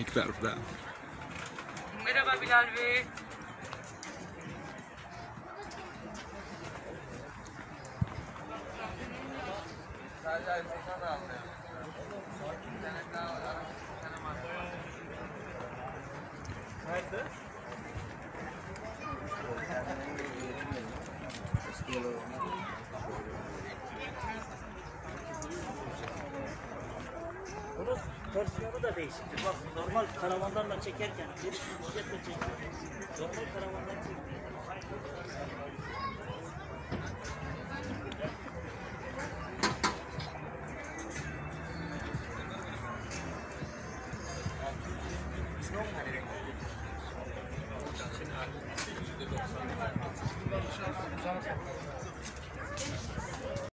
tarafta. Merhaba Bilal Bey. Nerede? Bunun versiyonu da değişiktir. Bak normal karavanlarla çekerken bir şiddetle çekiyor. Normal karavanlar çekiyor. Şimdi